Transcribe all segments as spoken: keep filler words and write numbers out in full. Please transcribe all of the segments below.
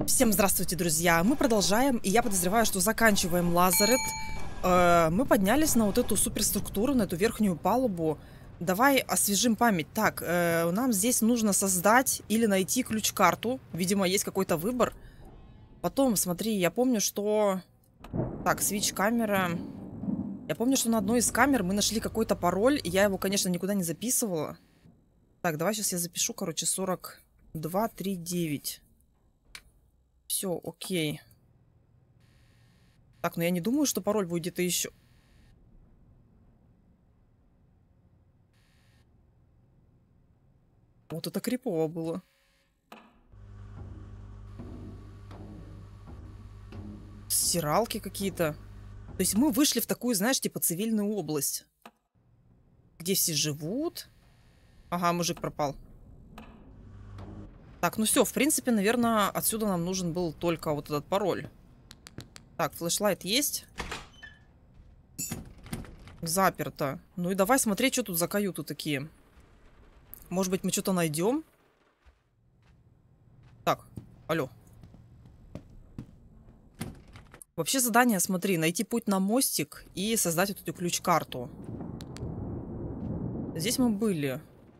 Всем здравствуйте, друзья! Мы продолжаем, и я подозреваю, что заканчиваем Лазарет. Э, мы поднялись на вот эту суперструктуру, на эту верхнюю палубу. Давай освежим память. Так, э, нам здесь нужно создать или найти ключ-карту. Видимо, есть какой-то выбор. Потом, смотри, я помню, что... Так, свич-камера. Я помню, что на одной из камер мы нашли какой-то пароль, и я его, конечно, никуда не записывала. Так, давай сейчас я запишу, короче, сорок два тридцать девять. Все, окей. Так, но я не думаю, что пароль будет где-то еще. Вот это крипово было. Стиралки какие-то. То есть мы вышли в такую, знаешь, типа цивильную область. Где все живут. Ага, мужик пропал. Так, ну все, в принципе, наверное, отсюда нам нужен был только вот этот пароль. Так, флешлайт есть. Заперто. Ну и давай смотреть, что тут за каюты такие. Может быть, мы что-то найдем? Так, алло. Вообще задание, смотри, найти путь на мостик и создать вот эту ключ-карту. Здесь мы были.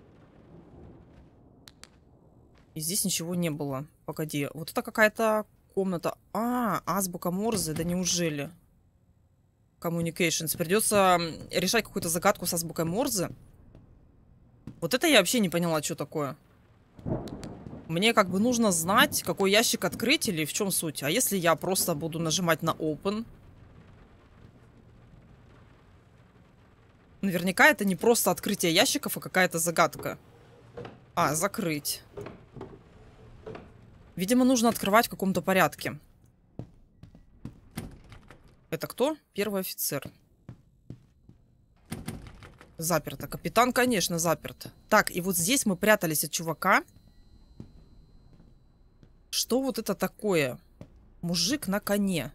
И здесь ничего не было. Погоди, вот это какая-то комната. А, азбука Морзе, да неужели? Communications. Придется решать какую-то загадку с азбукой Морзе. Вот это я вообще не поняла, что такое. Мне как бы нужно знать, какой ящик открыть или в чем суть. А если я просто буду нажимать на Open? Наверняка это не просто открытие ящиков, а какая-то загадка. А, закрыть. Видимо, нужно открывать в каком-то порядке. Это кто? Первый офицер. Заперто. Капитан, конечно, заперт. Так, и вот здесь мы прятались от чувака. Что вот это такое? Мужик на коне.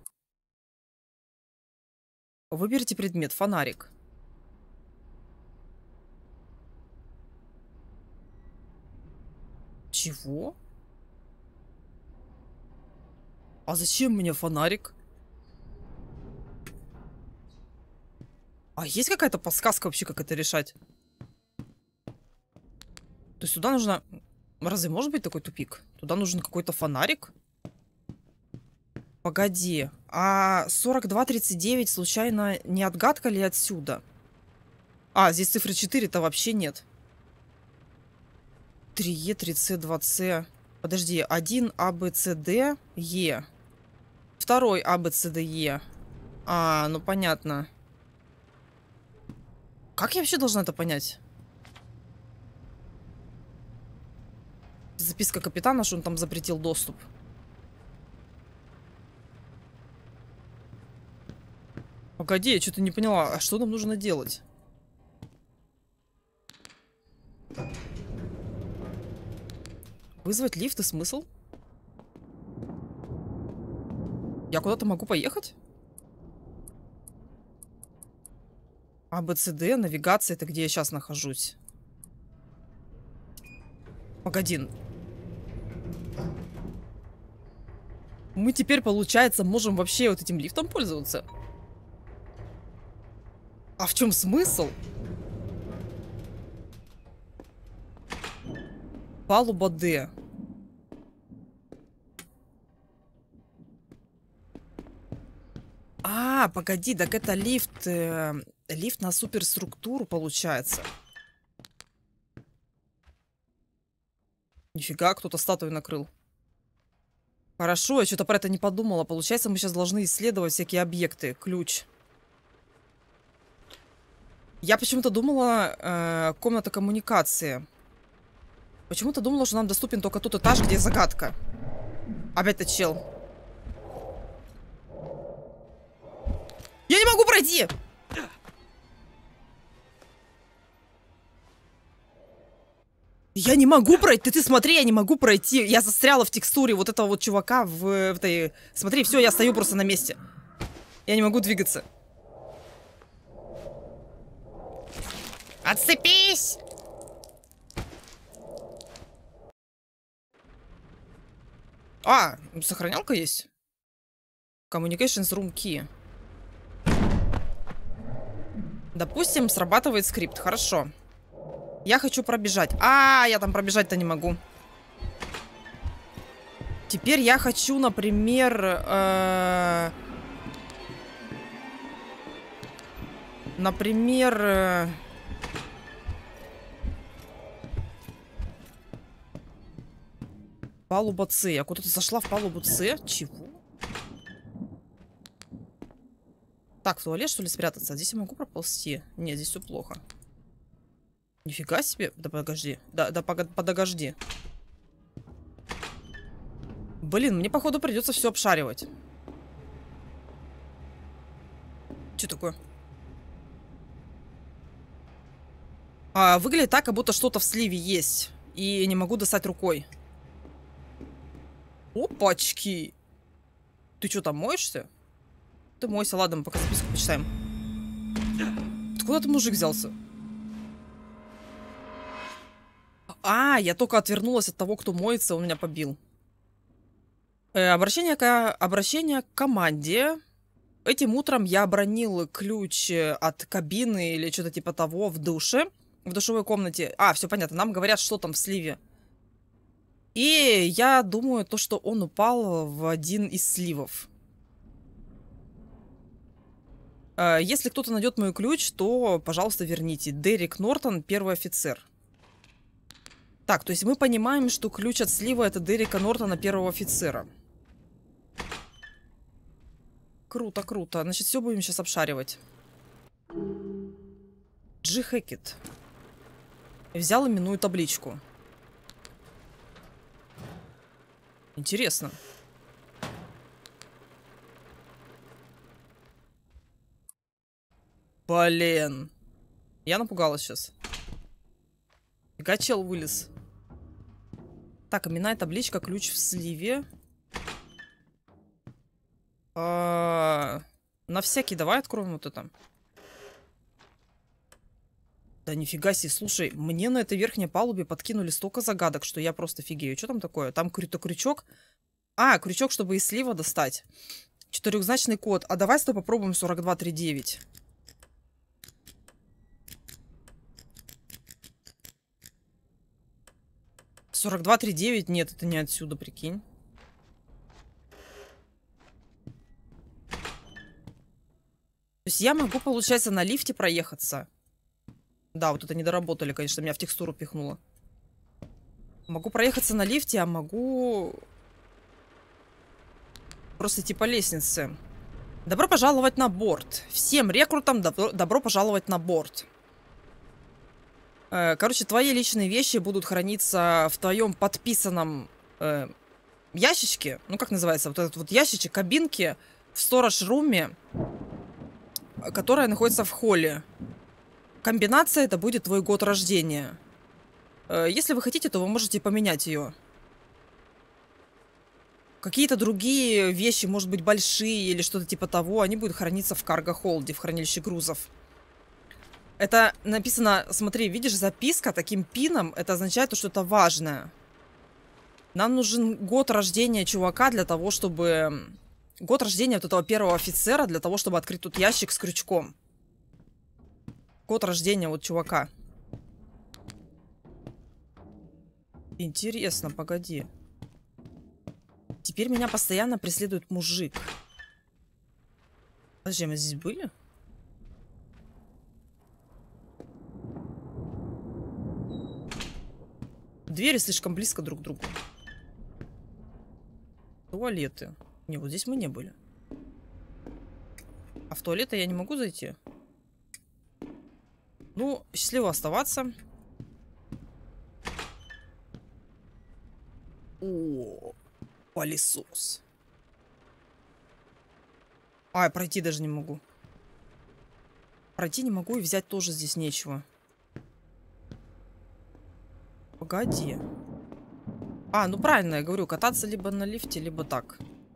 Выберите предмет. Фонарик. Чего? А зачем мне фонарик? А есть какая-то подсказка вообще, как это решать? То есть сюда нужно... Разве может быть такой тупик? Туда нужен какой-то фонарик? Погоди. А сорок два тридцать девять случайно не отгадка ли отсюда? А, здесь цифры четыре-то вообще нет. три Е, три С, два С. Подожди. один А, Б, С, Д, Е. Второй А, Б, С, Д, Е. А, ну понятно. Как я вообще должна это понять? Записка капитана, что он там запретил доступ. Погоди, я что-то не поняла. А что нам нужно делать? Вызвать лифт и смысл? Я куда-то могу поехать? А, Б, С, Д, навигация, это где я сейчас нахожусь. Погоди. Мы теперь, получается, можем вообще вот этим лифтом пользоваться? А в чем смысл? Палуба Д. А, погоди, так это лифт... Э, лифт на суперструктуру, получается. Нифига, кто-то статую накрыл. Хорошо, я что-то про это не подумала. Получается, мы сейчас должны исследовать всякие объекты. Ключ. Я почему-то думала, э, комната коммуникации. Почему-то думала, что нам доступен только тот этаж, где загадка. Опять-то чел. Я не могу пройти! Я не могу пройти. Ты, ты смотри, я не могу пройти. Я застряла в текстуре вот этого вот чувака в, в этой... Смотри, все, я стою просто на месте. Я не могу двигаться. Отцепись! А, сохранялка есть? Communications Room Key. Допустим, срабатывает скрипт. Хорошо. Я хочу пробежать. А, я там пробежать-то не могу. Теперь я хочу, например... Э... Например... Э... Палуба С. Я куда-то зашла в палубу С. Чего? Так, в туалет, что ли, спрятаться? Здесь я могу проползти? Нет, здесь все плохо. Нифига себе. Да подожди. Да, да подожди. Блин, мне, походу, придется все обшаривать. Что такое? А, выглядит так, как будто что-то в сливе есть. И не могу достать рукой. Опачки. Ты что, там моешься? Ты мойся, ладно, мы пока записку почитаем. Откуда ты, мужик, взялся? А, я только отвернулась от того, кто моется, он меня побил. Э, обращение, к, обращение к команде. Этим утром я обронил ключ от кабины или что-то типа того в душе. В душевой комнате. А, все понятно, нам говорят, что там в сливе. И я думаю, то, что он упал в один из сливов. Если кто-то найдет мой ключ, то, пожалуйста, верните. Дерек Нортон, первый офицер. Так, то есть мы понимаем, что ключ от слива — это Дерека Нортона, первого офицера. Круто, круто. Значит, все будем сейчас обшаривать. Джи Хэкет. Взял именную табличку. Интересно. Блин. Я напугалась сейчас. Фига, чел вылез. Так, именная табличка, ключ в сливе. А, на всякий давай откроем вот это. Да нифига себе, слушай, мне на этой верхней палубе подкинули столько загадок, что я просто фигею. Что там такое? Там какой-то крючок. А, крючок, чтобы из слива достать. Четырехзначный код. А давай с тобой попробуем сорок два тридцать девять. сорок два тридцать девять? Нет, это не отсюда, прикинь. То есть я могу, получается, на лифте проехаться. Да, вот это не доработали, конечно, меня в текстуру пихнуло. Могу проехаться на лифте, а могу... Просто идти по лестнице. Добро пожаловать на борт. Всем рекрутам добро, добро пожаловать на борт. Э, короче, твои личные вещи будут храниться в твоем подписанном э, ящичке. Ну, как называется? Вот этот вот ящичек, кабинки в сторож-руме, которая находится в холле. Комбинация — это будет твой год рождения. Э, если вы хотите, то вы можете поменять ее. Какие-то другие вещи, может быть, большие или что-то типа того, они будут храниться в карго-холде, в хранилище грузов. Это написано, смотри, видишь, записка таким пином, это означает, что это важное. Нам нужен год рождения чувака для того, чтобы... Год рождения вот этого первого офицера для того, чтобы открыть тут ящик с крючком. Год рождения вот чувака. Интересно, погоди. Теперь меня постоянно преследует мужик. Подожди, мы здесь были? Двери слишком близко друг к другу. Туалеты. Не, вот здесь мы не были. А в туалеты я не могу зайти? Ну, счастливо оставаться. О, пылесос. А, я пройти даже не могу. Пройти не могу и взять тоже здесь нечего. Погоди. А, ну правильно я говорю, кататься либо на лифте, либо так.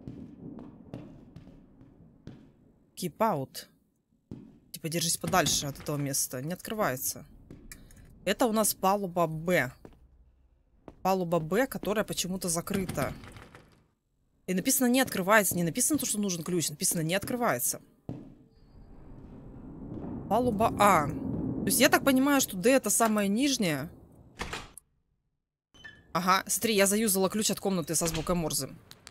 Keep out. Типа держись подальше от этого места. Не открывается. Это у нас палуба Б. Палуба Б, которая почему-то закрыта. И написано не открывается. Не написано то, что нужен ключ. Написано не открывается. Палуба А. То есть я так понимаю, что Д это самая нижняя. Ага, смотри, я заюзала ключ от комнаты со азбукой Морзе.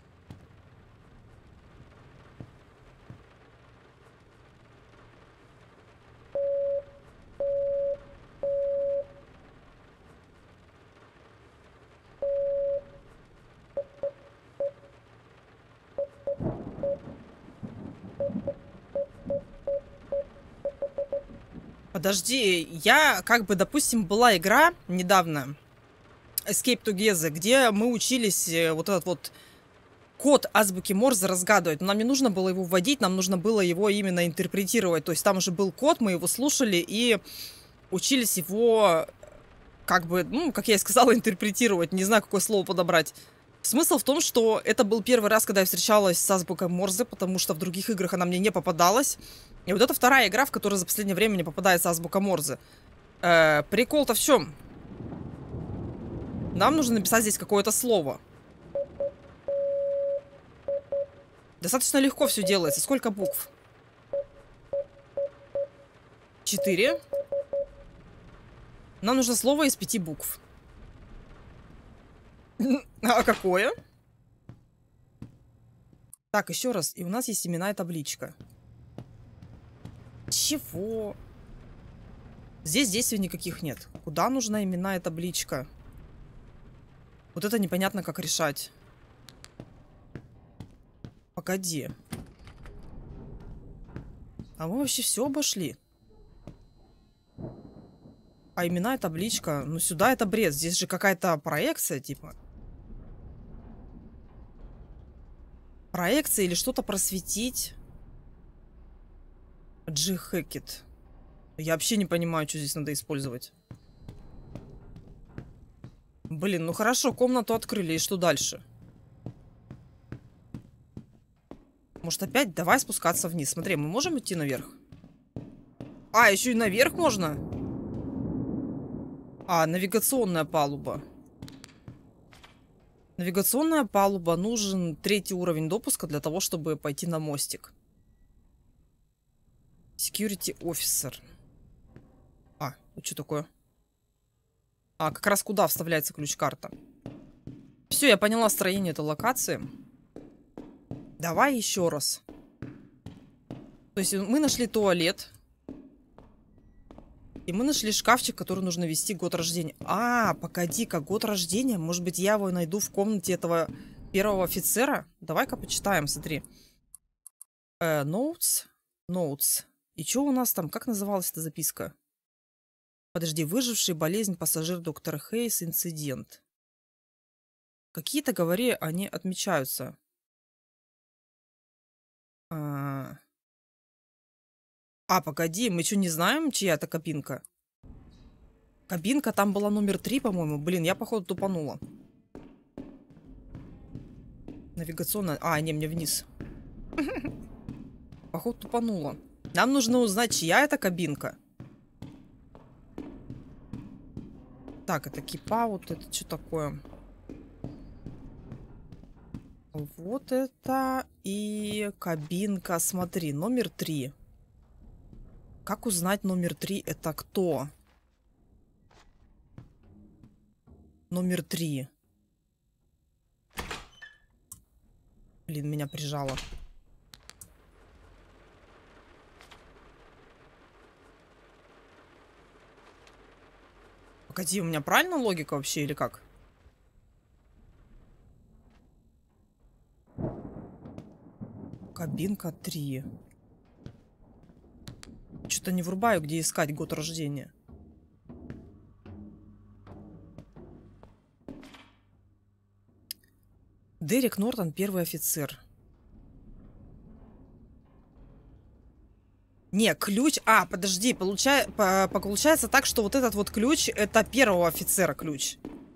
Подожди, я, как бы, допустим, была игра недавно, Escape Together, где мы учились вот этот вот код азбуки Морзе разгадывать. Но нам не нужно было его вводить, нам нужно было его именно интерпретировать. То есть там уже был код, мы его слушали и учились его, как бы, ну, как я и сказала, интерпретировать. Не знаю, какое слово подобрать. Смысл в том, что это был первый раз, когда я встречалась с азбукой Морзе, потому что в других играх она мне не попадалась. И вот это вторая игра, в которой за последнее время не попадается азбука Морзе. Э, прикол-то в чем? Нам нужно написать здесь какое-то слово. Достаточно легко все делается. Сколько букв? Четыре. Нам нужно слово из пяти букв. А какое? Так, еще раз. И у нас есть имена и табличка. Чего? Здесь действий никаких нет. Куда нужна имена и табличка? Вот это непонятно, как решать. Погоди. А мы вообще все обошли. А имена и табличка? Ну сюда это бред. Здесь же какая-то проекция, типа. Проекция или что-то просветить. Джи Хэкет. Я вообще не понимаю, что здесь надо использовать. Блин, ну хорошо, комнату открыли, и что дальше? Может опять? Давай спускаться вниз. Смотри, мы можем идти наверх? А, еще и наверх можно? А, навигационная палуба. Навигационная палуба. Нужен третий уровень допуска для того, чтобы пойти на мостик. Security Officer. А, это что такое? А, как раз куда вставляется ключ-карта. Все, я поняла строение этой локации. Давай еще раз. То есть мы нашли туалет. И мы нашли шкафчик, который нужно ввести год рождения. А, погоди-ка, год рождения? Может быть, я его найду в комнате этого первого офицера? Давай-ка почитаем, смотри. Э, notes. Notes. И что у нас там? Как называлась эта записка? Подожди, выживший, болезнь, пассажир, доктор Хейс, инцидент. Какие-то, говори, они отмечаются. А, а погоди, мы что, не знаем, чья это кабинка? Кабинка там была номер три, по-моему. Блин, я, походу, тупанула. Навигационная... А, не, мне вниз. Походу, тупанула. Нам нужно узнать, чья это кабинка. Так, это кипаут, это что такое? Вот это и кабинка, смотри, номер три. Как узнать номер три это кто? Номер три. Блин, меня прижало. Погоди, у меня правильная логика вообще или как? Кабинка три. Что-то не врубаю, где искать год рождения. Дерек Нортон, первый офицер. Не, ключ... А, подожди, получай... по... получается так, что вот этот вот ключ, это первого офицера ключ.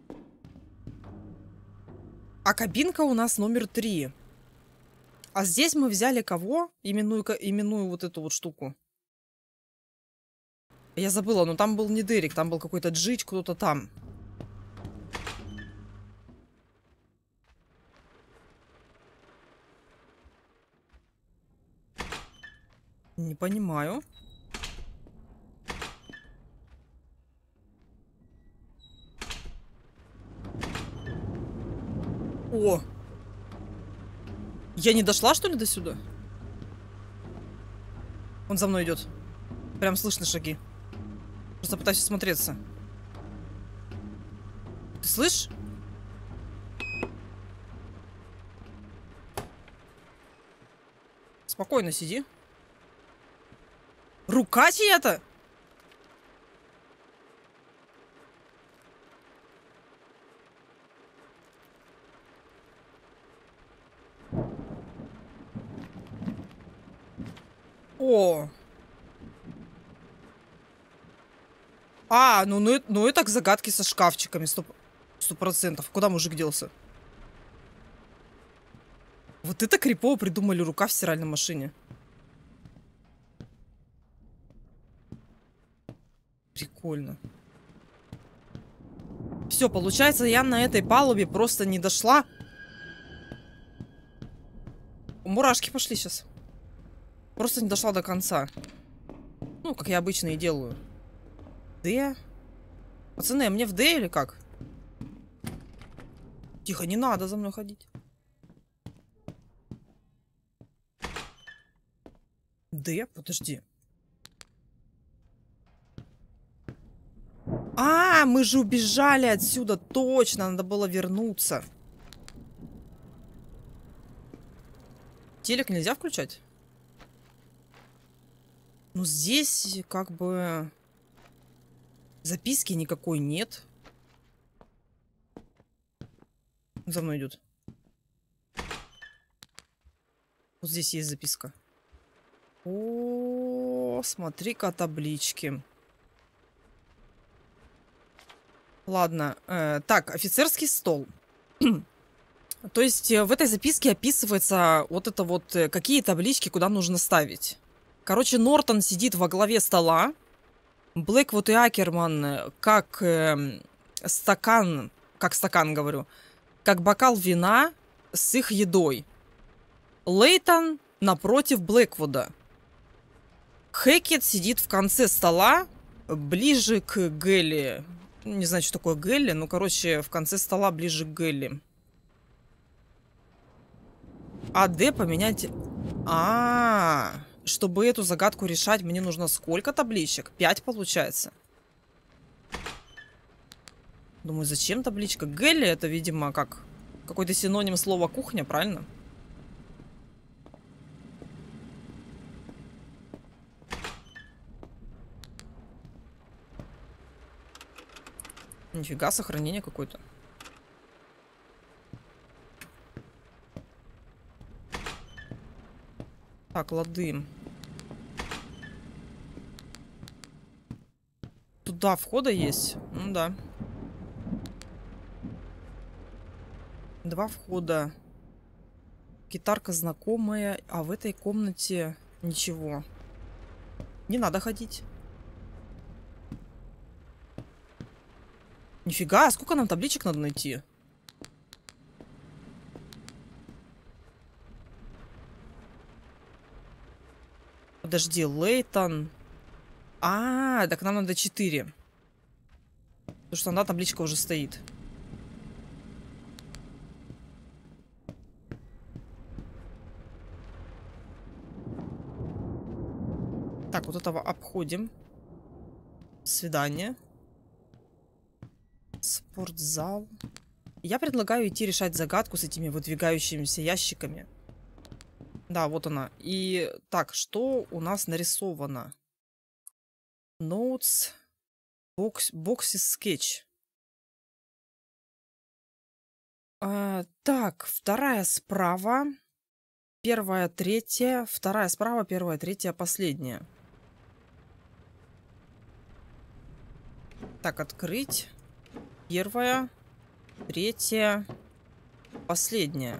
А кабинка у нас номер три. А здесь мы взяли кого? Именную, именную вот эту вот штуку. Я забыла, но там был не Дерек, там был какой-то Джич, кто-то там. Не понимаю. О! Я не дошла, что ли, до сюда? Он за мной идет. Прям слышно шаги. Просто пытаюсь осмотреться. Ты слышишь? Спокойно сиди. Рука чья-то? О! А, ну, ну, ну это к загадке со шкафчиками, сто, сто процентов. Куда мужик делся? Вот это крипово придумали, рука в стиральной машине. Прикольно. Все, получается, я на этой палубе просто не дошла. Мурашки пошли сейчас. Просто не дошла до конца. Ну, как я обычно и делаю. Д? Пацаны, а мне в Д или как? Тихо, не надо за мной ходить. Д? Подожди. А, мы же убежали отсюда. Точно, надо было вернуться. Телек нельзя включать? Ну, здесь как бы записки никакой нет. За мной идет. Вот здесь есть записка. О, смотри-ка, таблички. Ладно. Э, так, офицерский стол. То есть в этой записке описывается вот это вот, какие таблички куда нужно ставить. Короче, Нортон сидит во главе стола. Блэквуд и Акерман как э, стакан, как стакан, говорю, как бокал вина с их едой. Лейтон напротив Блэквуда. Хэкет сидит в конце стола, ближе к Гэлли. Не знаю, что такое Гэлли, но, короче, в конце стола ближе к Гэлли. А Д поменять... А, -а, -а. Чтобы эту загадку решать, мне нужно сколько табличек? Пять, получается. Думаю, зачем табличка? Гэлли это, видимо, как какой-то синоним слова кухня, правильно? Нифига, сохранение какое-то. Так, лады. Туда входа есть? Ну да. Два входа. Гитарка знакомая, а в этой комнате ничего. Не надо ходить. Нифига, а сколько нам табличек надо найти? Подожди, Лейтон. А, так нам надо четыре. Потому что она табличка уже стоит. Так, вот этого обходим. Свидание. Спортзал. Я предлагаю идти решать загадку с этими выдвигающимися ящиками. Да, вот она. И так, что у нас нарисовано? Notes. Box, boxes sketch. А, так, вторая справа. Первая, третья. Вторая справа, первая, третья, последняя. Так, открыть. Первая, третья, последняя.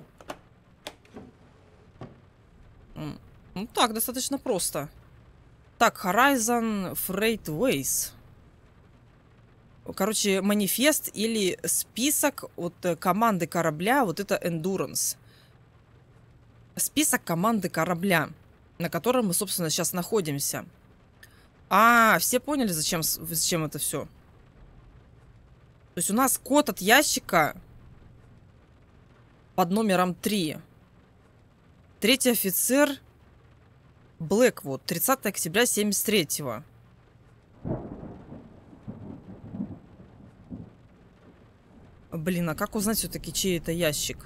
Ну так, достаточно просто. Так, Horizon Freight Ways. Короче, манифест или список от команды корабля. Вот это Endurance. Список команды корабля. на котором мы, собственно, сейчас находимся. А, все поняли, зачем, зачем это все? То есть у нас код от ящика под номером три. Третий офицер Блэквуд. тридцатое октября семьдесят третьего. Блин, а как узнать все-таки, чей это ящик?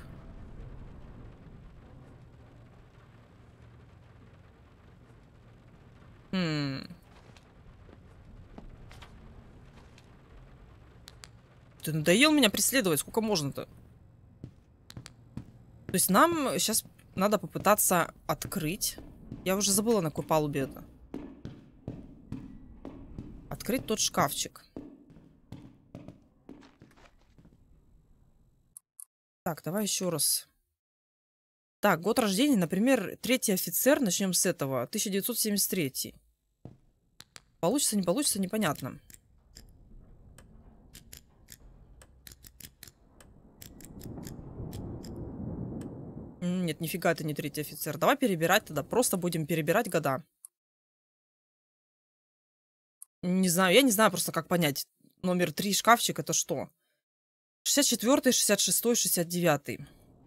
Хм. Ты надоел меня преследовать? Сколько можно-то? То есть нам сейчас надо попытаться открыть. Я уже забыла, на какой палубе это. Открыть тот шкафчик. Так, давай еще раз. Так, год рождения, например, третий офицер. Начнем с этого. тысяча девятьсот семьдесят третий. Получится, не получится, непонятно. Нет, нифига это не третий офицер. Давай перебирать тогда. Просто будем перебирать года. Не знаю, я не знаю просто, как понять. Номер три шкафчик это что? шестьдесят четвёртый, шестьдесят шестой, шестьдесят девятый.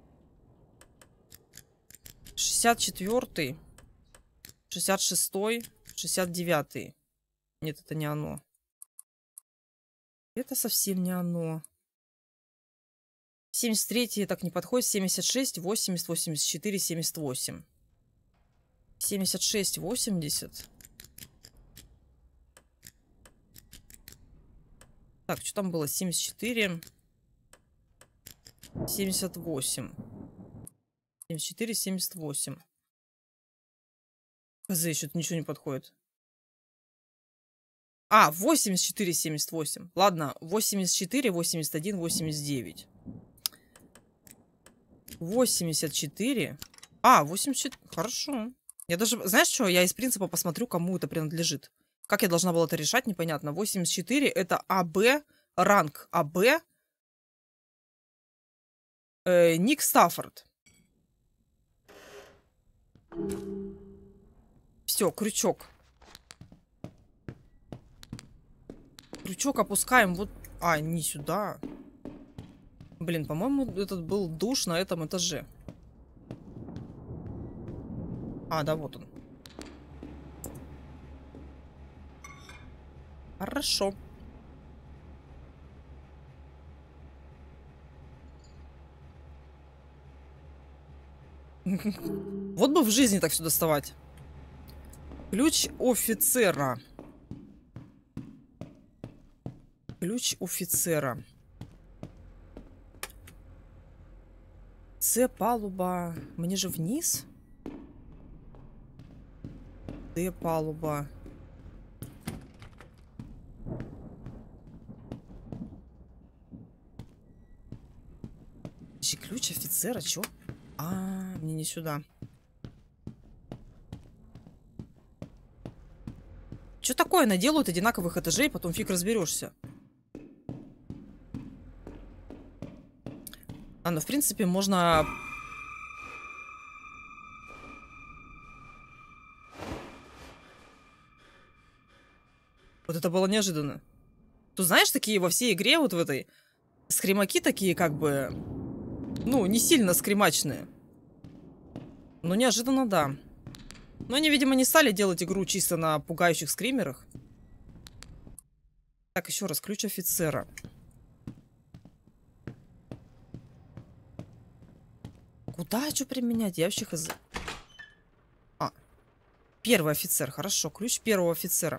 шестьдесят четвёртый, шестьдесят шестой, шестьдесят девятый. Нет, это не оно. Это совсем не оно. семьдесят третий так не подходит. семьдесят шесть, восемьдесят, восемьдесят четыре, семьдесят восемь. семьдесят шесть, восемьдесят. Так, что там было? семьдесят четыре, семьдесят восемь. семьдесят четыре, семьдесят восемь. Хз, еще-то ничего не подходит. А, восемьдесят четыре, семьдесят восемь. Ладно, восемьдесят четыре, восемьдесят один, восемьдесят девять. восемьдесят четыре. А, восемьдесят четыре. Хорошо. Я даже... Знаешь что? Я из принципа посмотрю, кому это принадлежит. Как я должна была это решать, непонятно. восемьдесят четыре это АБ. Ранг АБ. Э, Ник Стаффорд. Все, крючок. Крючок опускаем вот... А, не сюда. Блин, по-моему, этот был душ на этом этаже. А, да, вот он. Хорошо. Вот бы в жизни так все доставать. Ключ офицера. Ключ офицера. С палуба. Мне же вниз. Д палуба. Ключ офицера, чё? А, мне не сюда. Чё такое наделают одинаковых этажей, потом фиг разберешься. А, ну в принципе можно... Вот это было неожиданно. Тут знаешь, такие во всей игре вот в этой... Скримаки такие как бы... Ну, не сильно скримачные. Но неожиданно, да. Но они, видимо, не стали делать игру чисто на пугающих скримерах. Так, еще раз. Ключ офицера. Куда что применять? Я вообще хз... А. Первый офицер. Хорошо. Ключ первого офицера.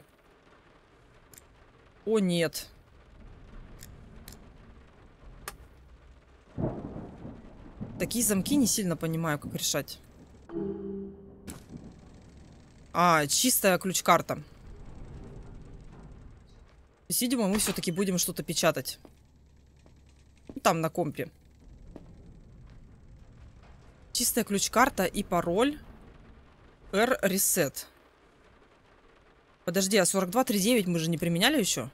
О, нет. Такие замки не сильно понимаю, как решать. А, чистая ключ-карта. То есть, видимо, мы все-таки будем что-то печатать. Там, на компе. Чистая ключ-карта и пароль. R-Reset. Подожди, а сорок два тридцать девять мы же не применяли еще?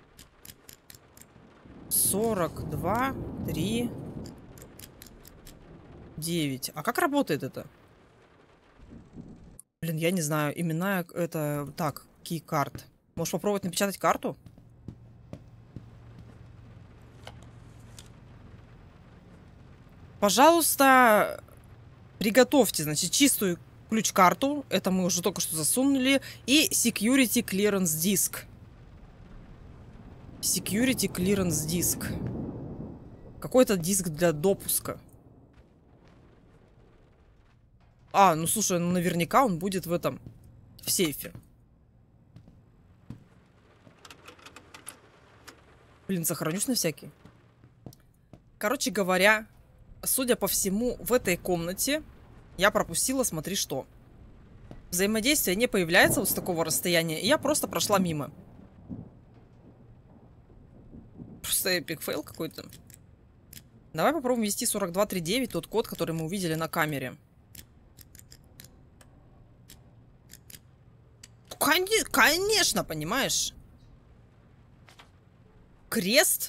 сорок два три девять. А как работает это? Блин, я не знаю. Имена это... Так, кейкарт. Можешь попробовать напечатать карту? Пожалуйста, приготовьте, значит, чистую ключ-карту. Это мы уже только что засунули. И Security Clearance Disk. Security Clearance Disk. Какой-то диск для допуска. А, ну слушай, ну наверняка он будет в этом, в сейфе. Блин, сохранюсь на всякий. Короче говоря, судя по всему, в этой комнате я пропустила, смотри что. Взаимодействие не появляется вот с такого расстояния, и я просто прошла мимо. Просто эпик фейл какой-то. Давай попробуем ввести сорок два тридцать девять, тот код, который мы увидели на камере. Конечно, понимаешь? Крест?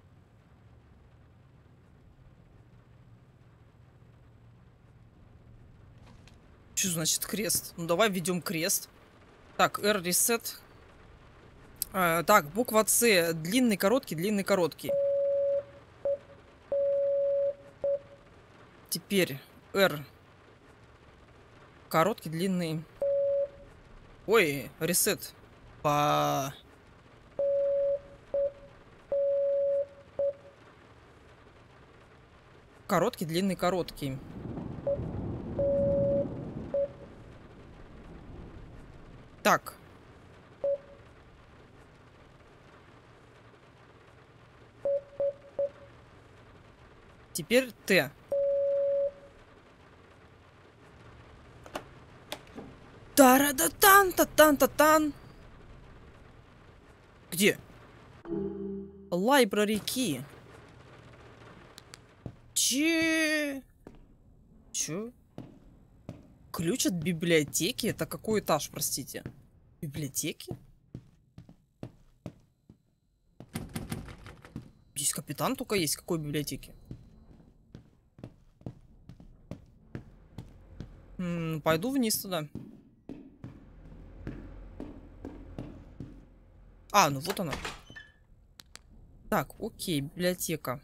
Что значит крест? Ну давай введем крест. Так, R reset. А, так, буква С. Длинный, короткий, длинный, короткий. Теперь R. Короткий, длинный. Ой, ресет. По... Короткий, длинный, короткий. Так. Теперь Т. Тара-да-тан-та-тан-та-тан. Где? Library key. Че? Че? Ключ от библиотеки? Это какой этаж, простите? Библиотеки? Здесь капитан только есть. Какой библиотеки? М-м, пойду вниз туда. А, ну вот она. Так, окей, библиотека.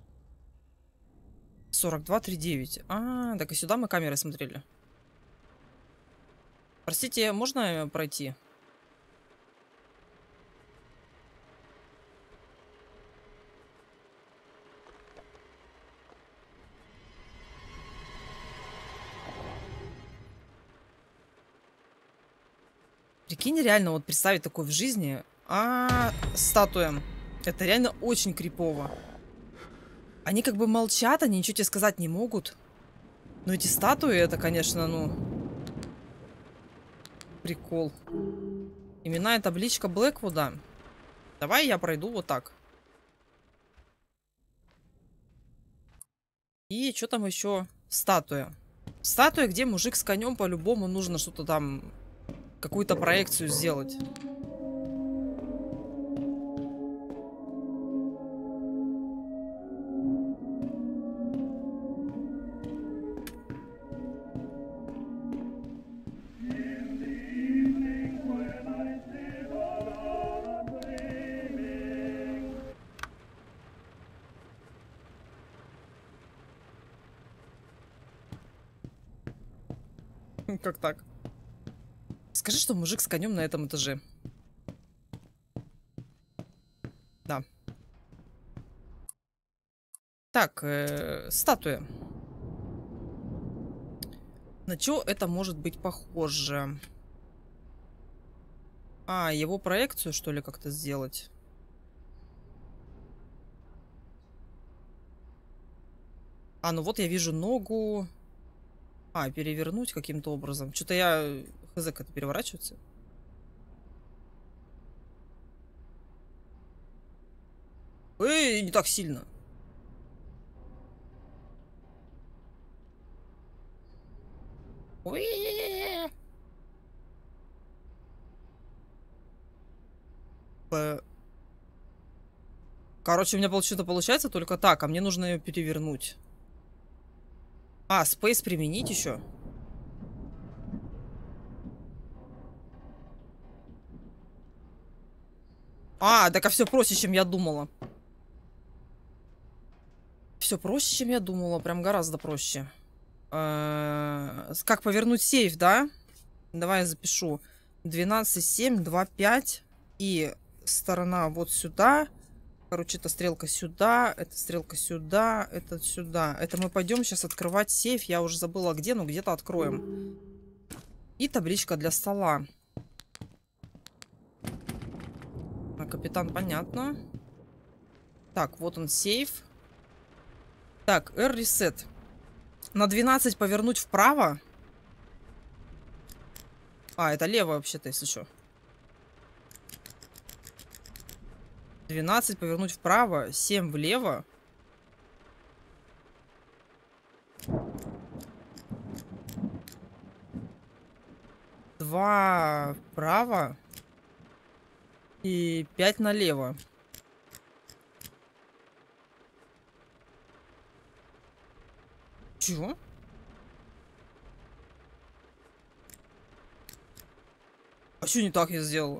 сорок два тридцать девять. А, так и сюда мы камеры смотрели. Простите, можно пройти? Прикинь, реально вот представить такое в жизни. А, статуя. Это реально очень крипово. Они как бы молчат, они ничего тебе сказать не могут. Но эти статуи, это, конечно, ну... Прикол. Именная табличка Блэквуда. Давай я пройду вот так. И что там еще? Статуя. Статуя, где мужик с конем, по-любому нужно что-то там... Какую-то проекцию сделать. Как так? Скажи, что мужик с конем на этом этаже. Да. Так, э, статуя. На что это может быть похоже? А, его проекцию, что ли, как-то сделать? А, ну вот я вижу ногу. А, перевернуть каким-то образом. Что-то я... Хз, как это переворачивается. Эй, не так сильно. Ой. Короче, у меня что-то получается только так, а мне нужно ее перевернуть. А, спейс применить еще. А, так а все проще, чем я думала. Все проще, чем я думала. Прям гораздо проще. Э, Как повернуть сейф, да? Давай я запишу. двенадцать, семь, два, пять. И сторона вот сюда. Короче, эта стрелка сюда, эта стрелка сюда, это сюда. Это мы пойдем сейчас открывать сейф. Я уже забыла где, но где-то откроем. И табличка для стола. А, капитан, понятно. Так, вот он сейф. Так, R-reset. На двенадцать повернуть вправо. А, это лево вообще-то, если что. двенадцать повернуть вправо, семь влево. два вправо. И пять налево. Чего? А что не так я сделала?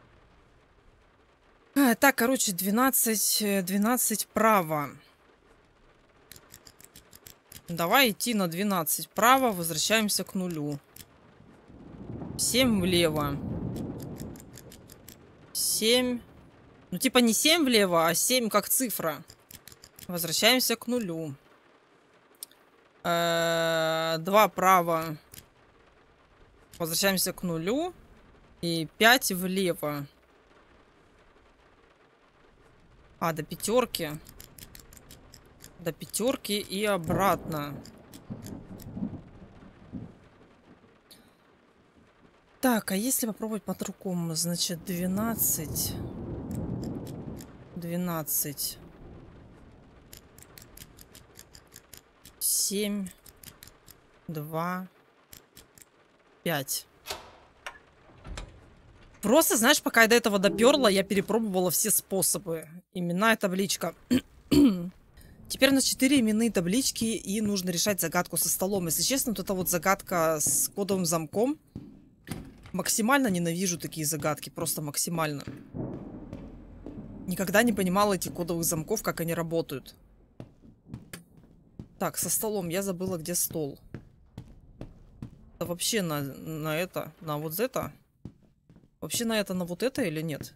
А, так, короче, двенадцать, двенадцать право. Давай идти на двенадцать право, возвращаемся к нулю. семь влево. семь. Ну, типа не семь влево, а семь как цифра. Возвращаемся к нулю. два право. Возвращаемся к нулю. И пять влево. А, до пятерки. До пятерки и обратно. Так, а если попробовать по-другому? Значит, двенадцать. двенадцать. семь. два. пять. Просто, знаешь, пока я до этого доперла, я перепробовала все способы. Именная табличка. Теперь у нас четыре именные таблички, и нужно решать загадку со столом. Если честно, вот эта вот загадка с кодовым замком. Максимально ненавижу такие загадки. Просто максимально. Никогда не понимала этих кодовых замков, как они работают. Так, со столом. Я забыла, где стол. Это вообще на, на это, на вот это... Вообще на это, на вот это или нет?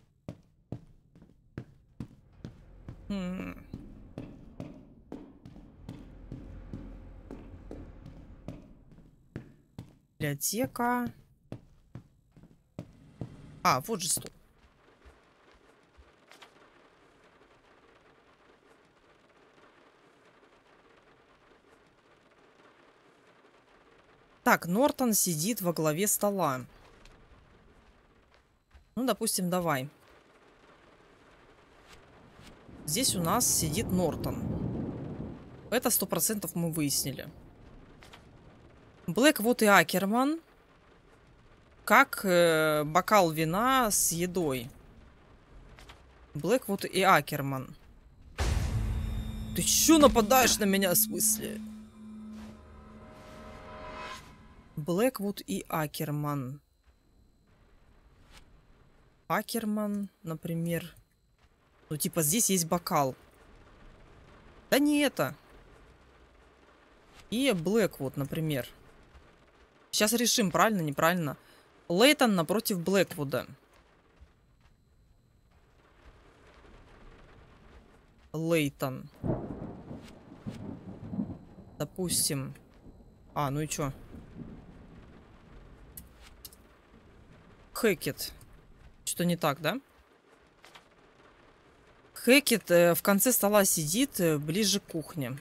Хм. Библиотека. А, вот же стол. Так, Нортон сидит во главе стола. Ну, допустим, давай. Здесь у нас сидит Нортон. Это сто процентов мы выяснили. Блэквуд и Акерман. Как э, бокал вина с едой. Блэквуд и Акерман. Ты чё нападаешь на меня, в смысле? Блэквуд и Акерман. Акерман, например. Ну, типа, здесь есть бокал. Да не это. И Блэквуд, например. Сейчас решим, правильно, неправильно. Лейтон напротив Блэквуда. Лейтон. Допустим. А, ну и чё? Хэкет. Что не так, да? Хэкет э, в конце стола сидит, э, ближе к кухне.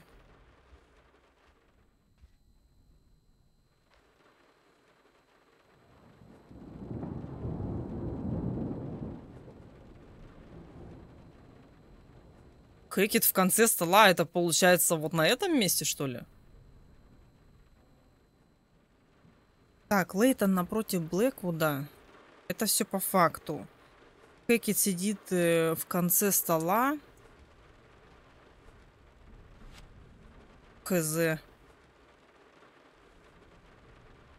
Хэкет в конце стола, это получается вот на этом месте, что ли? Так, Лейтон напротив Блэквуда. Это все по факту. Хэкет сидит э, в конце стола. Хз.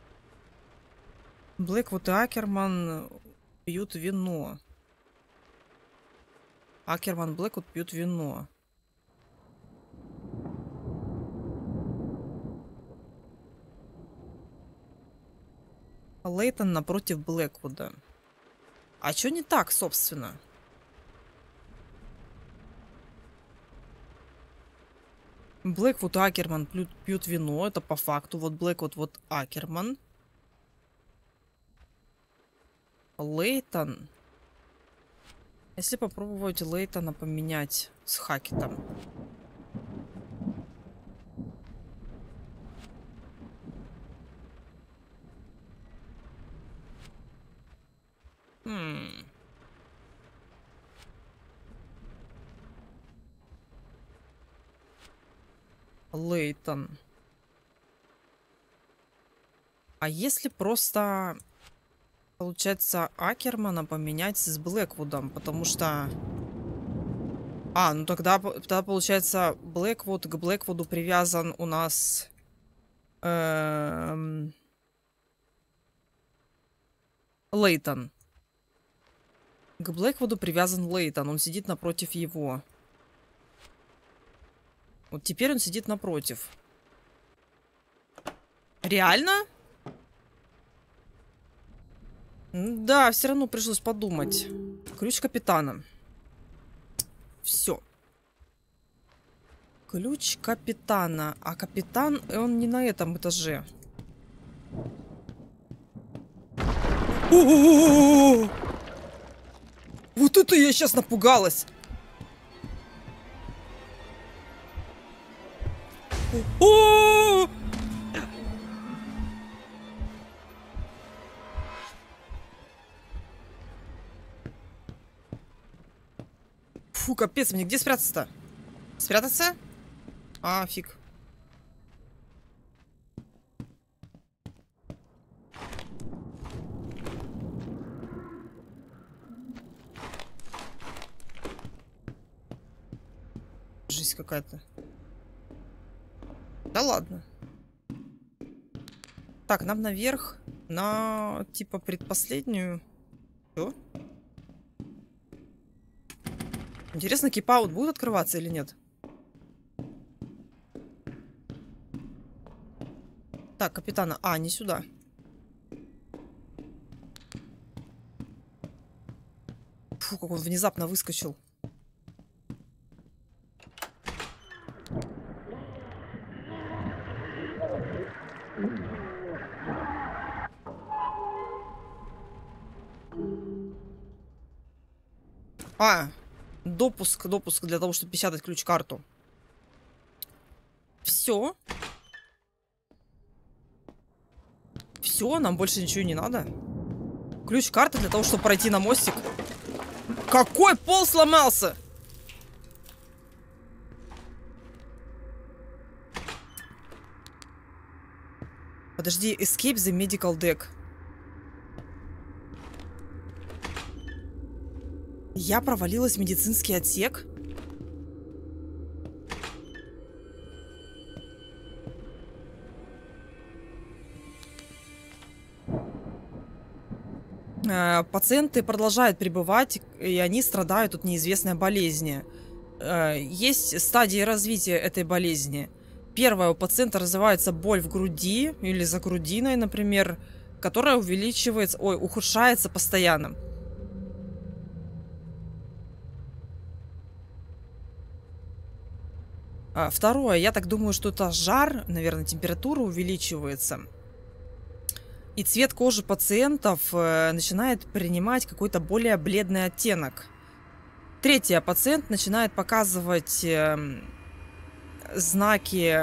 Блэквуд и Акерман пьют вино. Акерман, Блэквуд пьют вино. Лейтон напротив Блэквуда. А что не так, собственно? Блэквуд и Акерман пьют, пьют вино. Это по факту. Вот Блэквуд, вот Акерман. Лейтон. Если попробовать Лейтона поменять с Хакетом. Хм. Лейтон. А если просто, получается, Акермана поменять с Блэквудом? Потому что... А, ну тогда, тогда получается, Блэквуд к Блэквуду привязан у нас... Эм... Лейтон. К Блэквуду привязан Лейтон. Он сидит напротив его. Вот теперь он сидит напротив. Реально? Да, все равно пришлось подумать. Ключ капитана. Все. Ключ капитана. А капитан, он не на этом этаже. О-о-о-о-о! Вот это я сейчас напугалась. О! Фу, капец, мне где спрятаться-то? Спрятаться? А, фиг. Жизнь какая-то. Да ладно. Так, нам наверх. На, типа, предпоследнюю. Что? Интересно, кипаут будет открываться или нет? Так, капитана. А, не сюда. Фу, как он внезапно выскочил. А, допуск, допуск для того, чтобы печатать ключ-карту. Все. Все, нам больше ничего не надо. Ключ-карта для того, чтобы пройти на мостик. Какой пол сломался? Подожди, escape the medical deck. Я провалилась в медицинский отсек? Э, пациенты продолжают пребывать, и они страдают от неизвестной болезни. Э, есть стадии развития этой болезни. Первая, у пациента развивается боль в груди или за грудиной, например, которая увеличивается, ой, ухудшается постоянно. А, второе, я так думаю, что это жар, наверное, температура увеличивается. И цвет кожи пациентов э, начинает принимать какой-то более бледный оттенок. Третье, пациент начинает показывать э, знаки...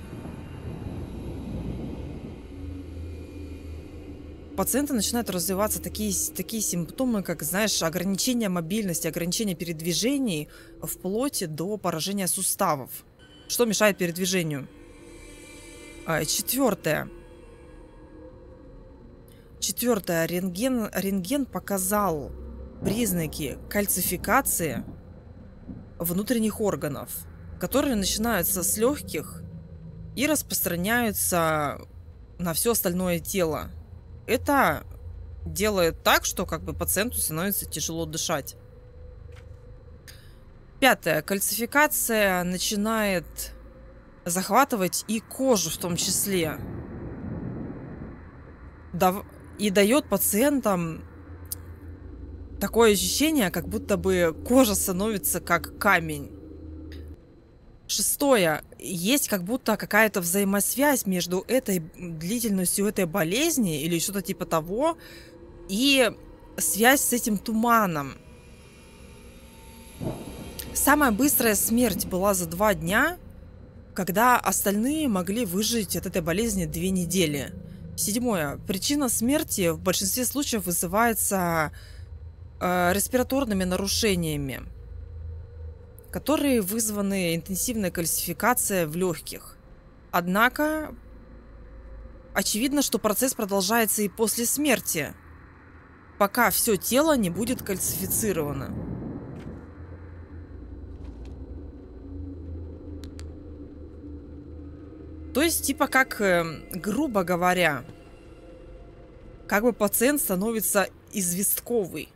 Пациента начинают развиваться такие, такие симптомы, как, знаешь, ограничение мобильности, ограничение передвижений вплоть до поражения суставов. Что мешает передвижению? А, четвертое. Четвертое. Рентген, рентген показал признаки кальцификации внутренних органов, которые начинаются с легких и распространяются на все остальное тело. Это делает так, что как бы пациенту становится тяжело дышать. Пятое. Кальцификация начинает захватывать и кожу в том числе. Дав... И дает пациентам такое ощущение, как будто бы кожа становится как камень. Шестое. Есть как будто какая-то взаимосвязь между этой длительностью этой болезни или что-то типа того и связь с этим туманом. Самая быстрая смерть была за два дня, когда остальные могли выжить от этой болезни две недели. Седьмое. Причина смерти в большинстве случаев вызывается э, респираторными нарушениями, которые вызваны интенсивной кальцификацией в легких. Однако, очевидно, что процесс продолжается и после смерти, пока все тело не будет кальцифицировано. То есть, типа, как, э, грубо говоря, как бы пациент становится известковый.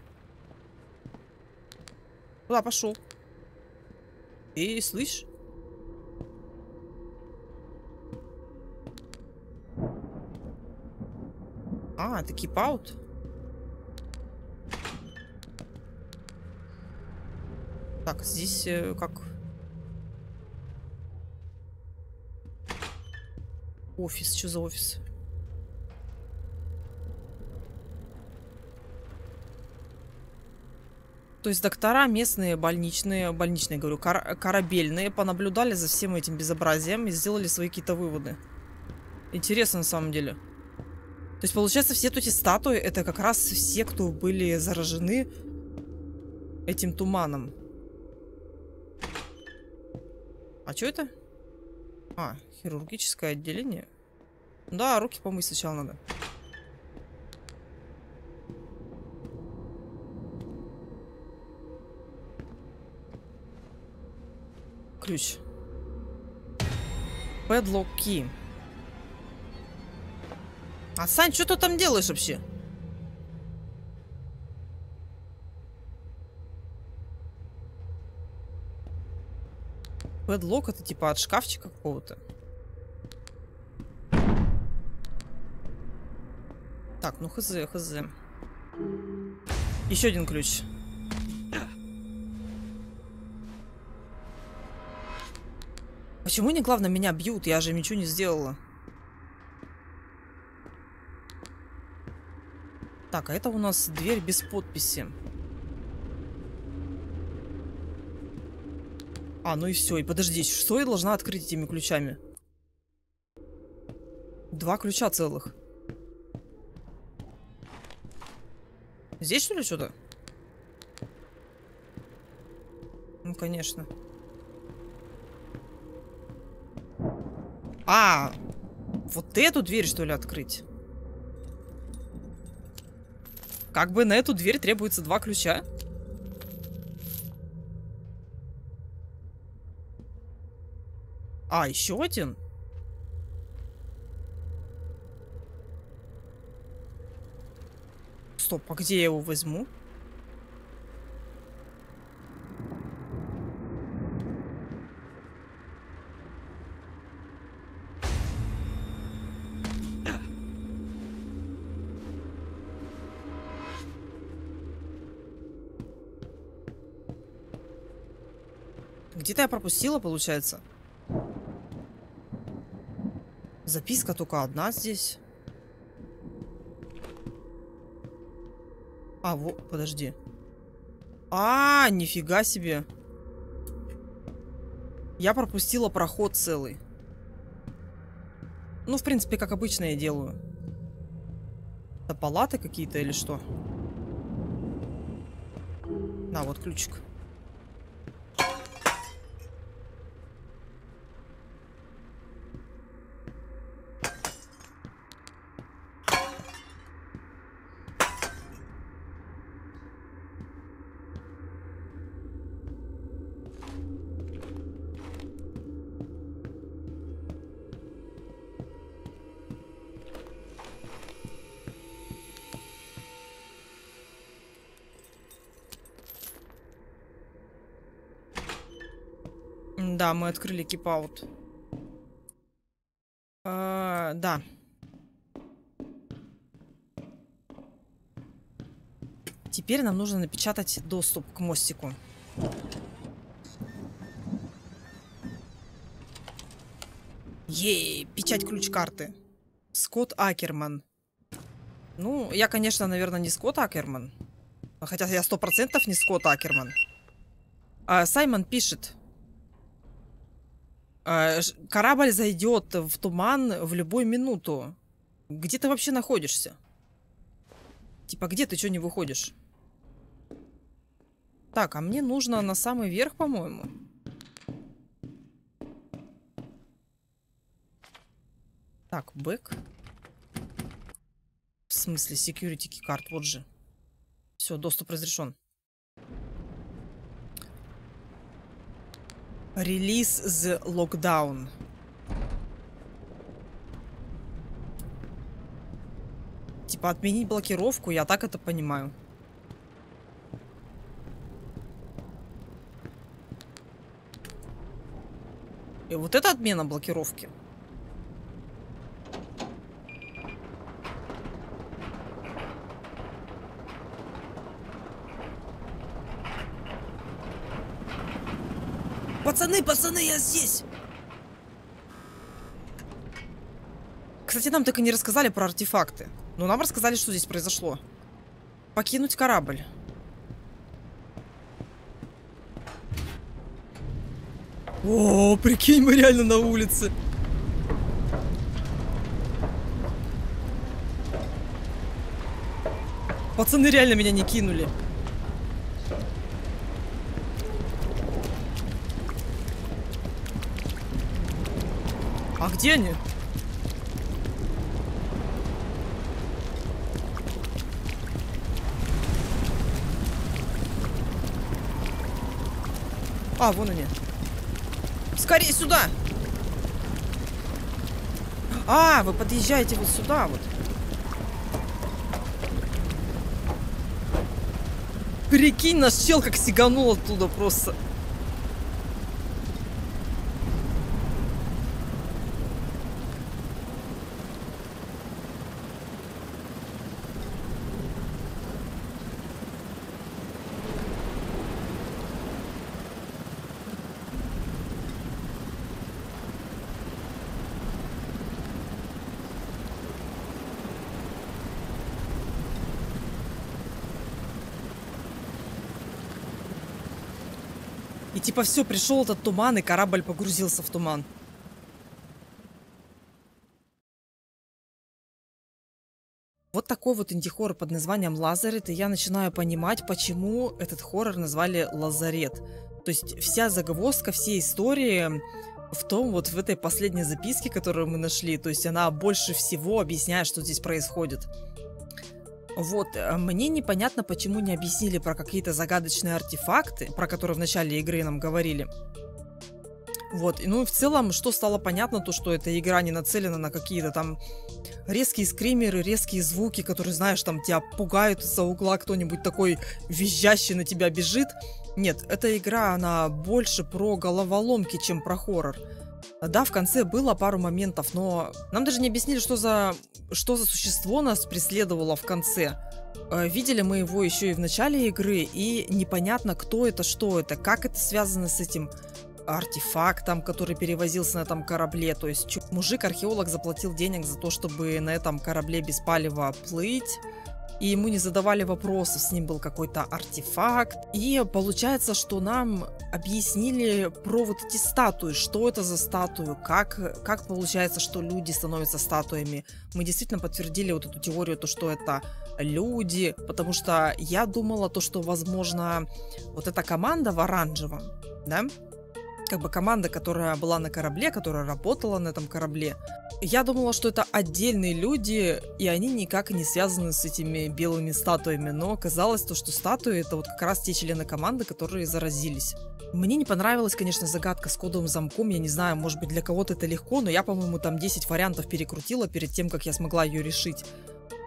Куда пошел? Эй, слышь? А, это кипаут? Так, здесь э, как... Офис, что за офис? То есть доктора местные, больничные, больничные, говорю, кор корабельные, понаблюдали за всем этим безобразием и сделали свои какие-то выводы. Интересно на самом деле. То есть получается, все эти статуи, это как раз все, кто были заражены этим туманом. А что это? А, хирургическое отделение. Да, руки помыть сначала надо. Ключ. Padlock key. А, Сань, что ты там делаешь вообще? Padlock это типа от шкафчика какого-то. Так, ну хз, хз. Еще один ключ. Почему они, главное, меня бьют? Я же ничего не сделала. Так, а это у нас дверь без подписи. А, ну и все. И подожди, что я должна открыть этими ключами? Два ключа целых. Здесь, что ли, что-то? Ну, конечно. А, вот эту дверь, что ли, открыть? Как бы на эту дверь требуется два ключа. А, еще один? Стоп, а где я его возьму? Где-то я пропустила, получается. Записка только одна здесь. А, вот, подожди. А, нифига себе. Я пропустила проход целый. Ну, в принципе, как обычно я делаю. Это палаты какие-то или что? На, вот ключик. Да, мы открыли keep out. А, да. Теперь нам нужно напечатать доступ к мостику. Ей, печать ключ-карты. Скотт Акерман. Ну, я, конечно, наверное, не Скотт Акерман. Хотя я сто процентов не Скотт Акерман. А, Саймон пишет. А, корабль зайдет в туман в любую минуту. Где ты вообще находишься? Типа, где ты, что не выходишь? Так, а мне нужно на самый верх, по-моему. Так, бэк. В смысле, security key card, вот же. Все, доступ разрешен. Release the lockdown. Типа отменить блокировку, я так это понимаю. И вот это отмена блокировки. Пацаны, пацаны, я здесь! Кстати, нам так и не рассказали про артефакты. Но нам рассказали, что здесь произошло. Покинуть корабль. О, прикинь, мы реально на улице. Пацаны реально меня не кинули. А где они? А, вон они. Скорее сюда! А, вы подъезжаете вот сюда вот. Прикинь, наш чел как сиганул оттуда просто. И типа все, пришел этот туман, и корабль погрузился в туман. Вот такой вот инди-хоррор под названием «Лазарет», и я начинаю понимать, почему этот хоррор назвали «Лазарет». То есть вся загвоздка, все истории в том, вот в этой последней записке, которую мы нашли, то есть она больше всего объясняет, что здесь происходит. Вот, мне непонятно, почему не объяснили про какие-то загадочные артефакты, про которые в начале игры нам говорили. Вот, ну и в целом, что стало понятно, то что эта игра не нацелена на какие-то там резкие скримеры, резкие звуки, которые, знаешь, там тебя пугают из-за угла, кто-нибудь такой визжащий на тебя бежит. Нет, эта игра, она больше про головоломки, чем про хоррор. Да, в конце было пару моментов, но нам даже не объяснили, что за, что за существо нас преследовало в конце. Видели мы его еще и в начале игры, и непонятно, кто это, что это, как это связано с этим артефактом, который перевозился на этом корабле. То есть мужик-археолог заплатил денег за то, чтобы на этом корабле без палева плыть. И ему не задавали вопросов, с ним был какой-то артефакт. И получается, что нам объяснили про вот эти статуи, что это за статую, как, как получается, что люди становятся статуями. Мы действительно подтвердили вот эту теорию, то, что это люди, потому что я думала, то, что, возможно, вот эта команда в оранжевом, да, как бы команда, которая была на корабле, которая работала на этом корабле. Я думала, что это отдельные люди, и они никак не связаны с этими белыми статуями. Но оказалось то, что статуи — это вот как раз те члены команды, которые заразились. Мне не понравилась, конечно, загадка с кодовым замком. Я не знаю, может быть, для кого-то это легко, но я, по-моему, там десять вариантов перекрутила перед тем, как я смогла ее решить.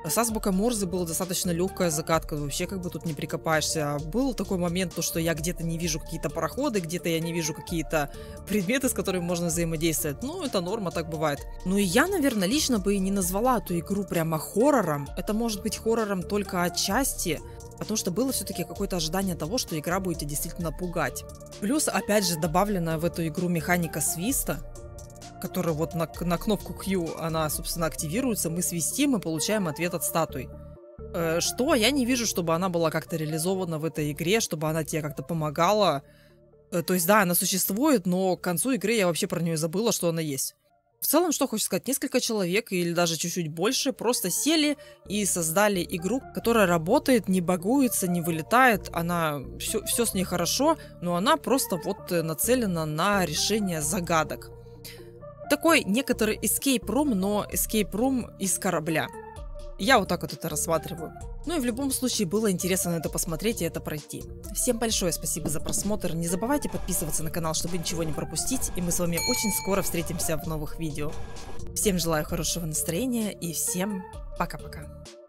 С азбукой Морзе была достаточно легкая загадка, вообще как бы тут не прикопаешься. Был такой момент, то, что я где-то не вижу какие-то пароходы, где-то я не вижу какие-то предметы, с которыми можно взаимодействовать. Ну, это норма, так бывает. Ну и я, наверное, лично бы и не назвала эту игру прямо хоррором. Это может быть хоррором только отчасти, потому что было все-таки какое-то ожидание того, что игра будет тебя действительно пугать. Плюс, опять же, добавленная в эту игру механика свиста, которая вот на, на кнопку Q, она, собственно, активируется, мы свистим и получаем ответ от статуй. Э, что? Я не вижу, чтобы она была как-то реализована в этой игре, чтобы она тебе как-то помогала. Э, то есть, да, она существует, но к концу игры я вообще про нее забыла, что она есть. В целом, что хочется сказать, несколько человек или даже чуть-чуть больше просто сели и создали игру, которая работает, не багуется, не вылетает, она все, все с ней хорошо, но она просто вот нацелена на решение загадок. Такой некоторый escape room, но escape room из корабля. Я вот так вот это рассматриваю. Ну и в любом случае было интересно на это посмотреть и это пройти. Всем большое спасибо за просмотр. Не забывайте подписываться на канал, чтобы ничего не пропустить. И мы с вами очень скоро встретимся в новых видео. Всем желаю хорошего настроения и всем пока-пока.